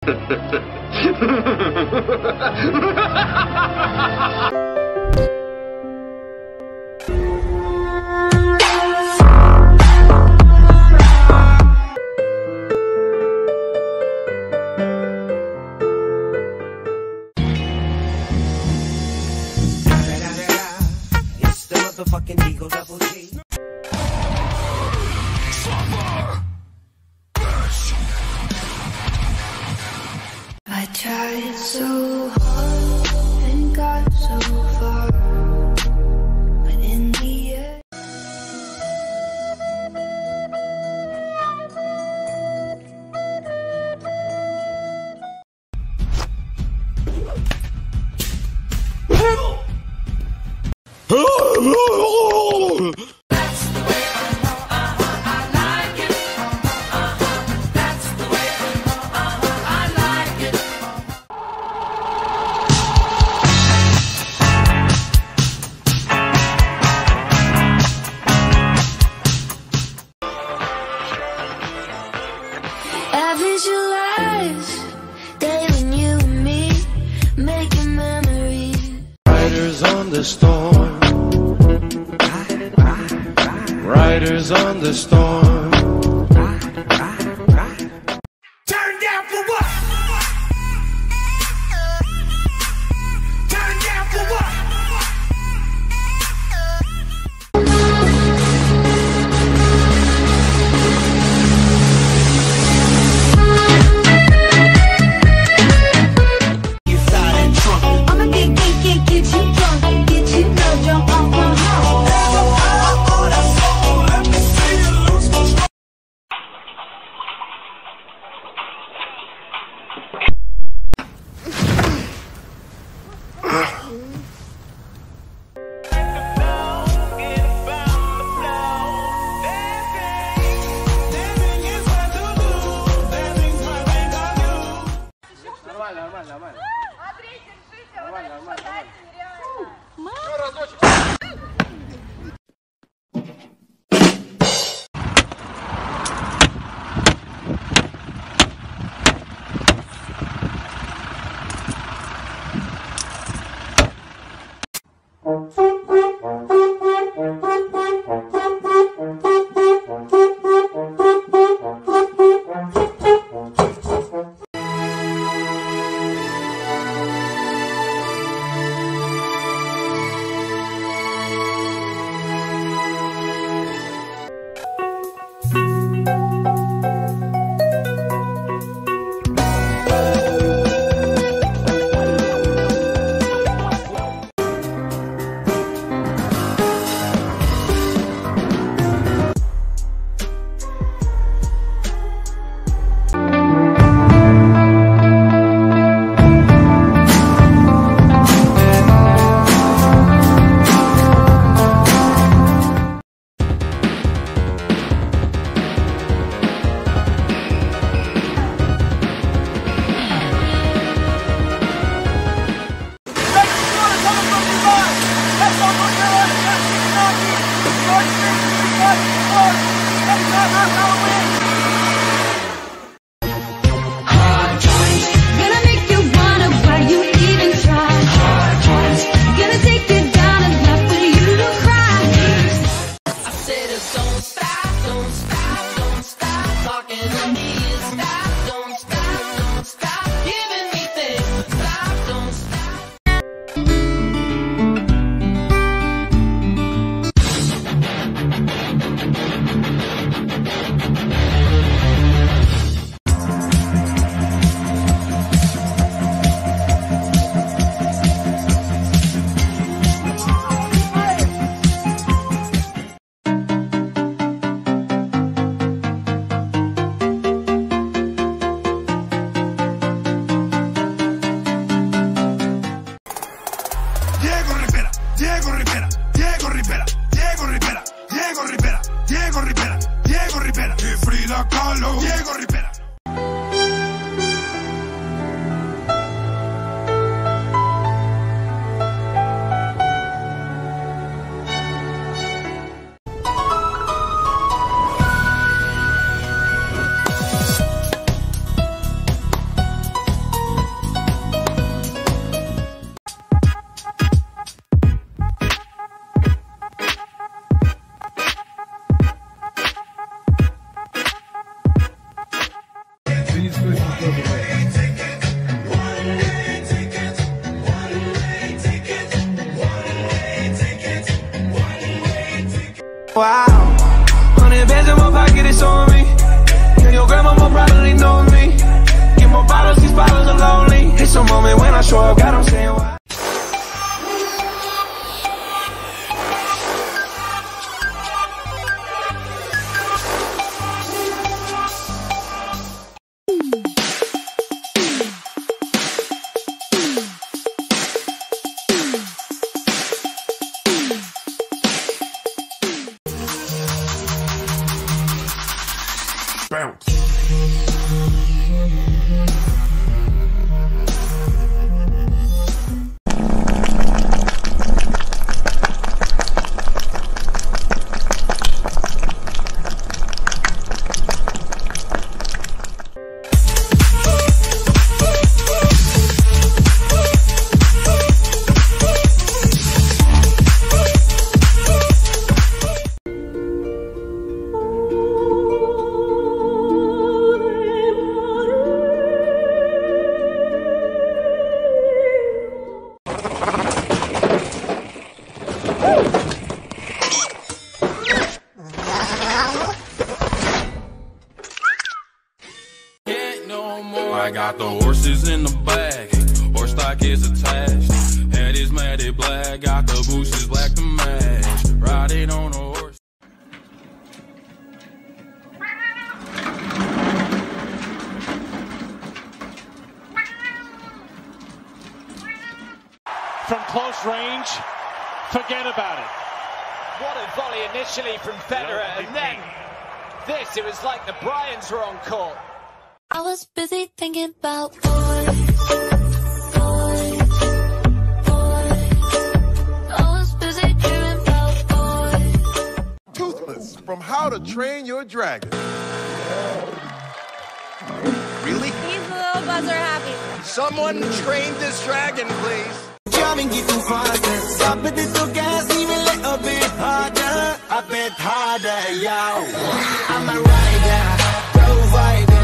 It's the motherfucking Eagle Double G. I tried so hard and got so far, but in the end I visualize day when you and me making memories. Riders on the storm. Riders on the storm. Turn down for what? Turn down for what? You silent drunk. I'ma get you drunk, get you drunk off my house. Let me see you lose control. Нормально. Андрей, держите, нормально. Нереально. Еще разочек. Wow, 100 bands in my pocket, it's on me. Yeah, your grandma will probably know me. Get more bottles, these bottles are lonely. It's a moment when I show up, God, I'm saying why. Bounce. I got the horses in the bag, horse stock is attached. Head is matted black, got the bushes black to match. Riding on a horse. From close range, forget about it. What a volley initially from Federer, and then this, it was like the Bryans were on court. I was busy thinking about boys. I was busy dreaming about boys. Toothless from How to Train Your Dragon. Really? He's a little buzzer happy. Someone train this dragon, please. Jamming it too fast, stop it to gas, even a little bit harder, a bit harder, yo. I'm a rider, provider.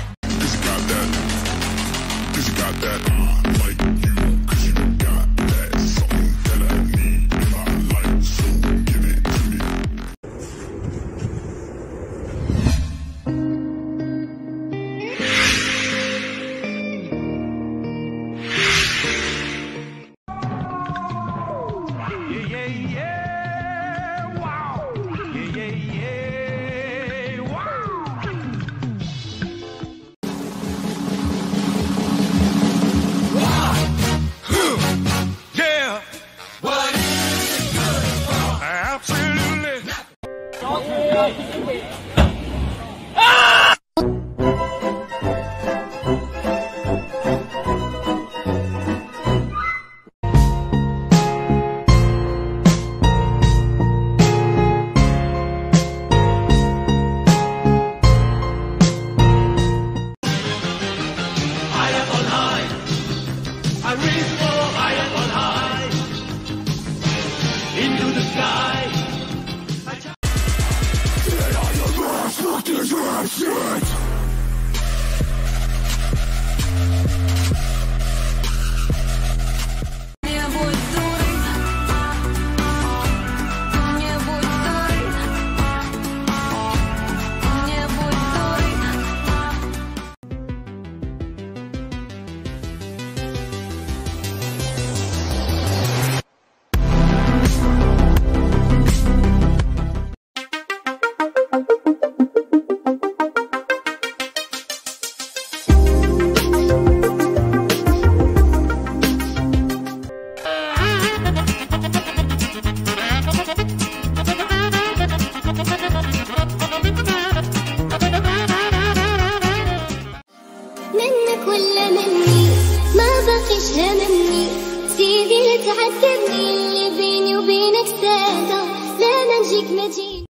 منك ولا مني ما بقيش هممني سيدي لا تعذبني اللي بيني وبينك سادة لا ما نجيك مجيء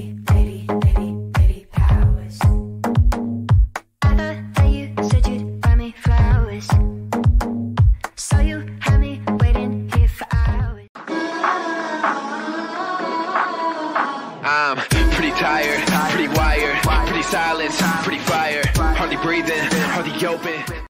Lady powers I thought that you said you'd buy me flowers So you had me waiting here for hours I'm pretty tired, pretty wired, pretty silent, pretty fire, hardly breathe. breathing, or the open.